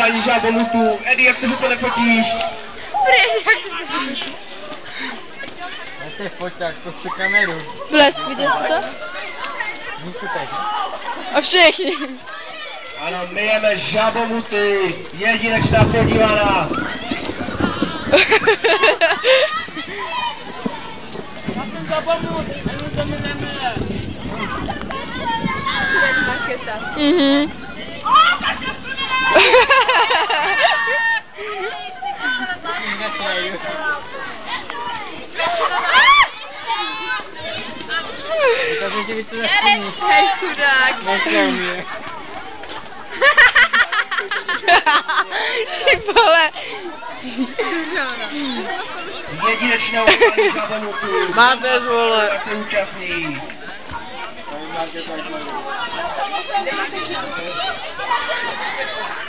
ovládání žábomutu. Eddie, jak to se to nefotíš? Jak to se nefotíš? To je foťák, to chci kameru. Blesk, viděl jsi to? Diskutuješ, ne? A všichni. Ano, my jeme žábomuty. Jedinečná podívaná. Mhm. Hej, chudák. Ty vole. Jedinečné ovládání žábomutu. Máte zvole. Jak se účastní. Kde máte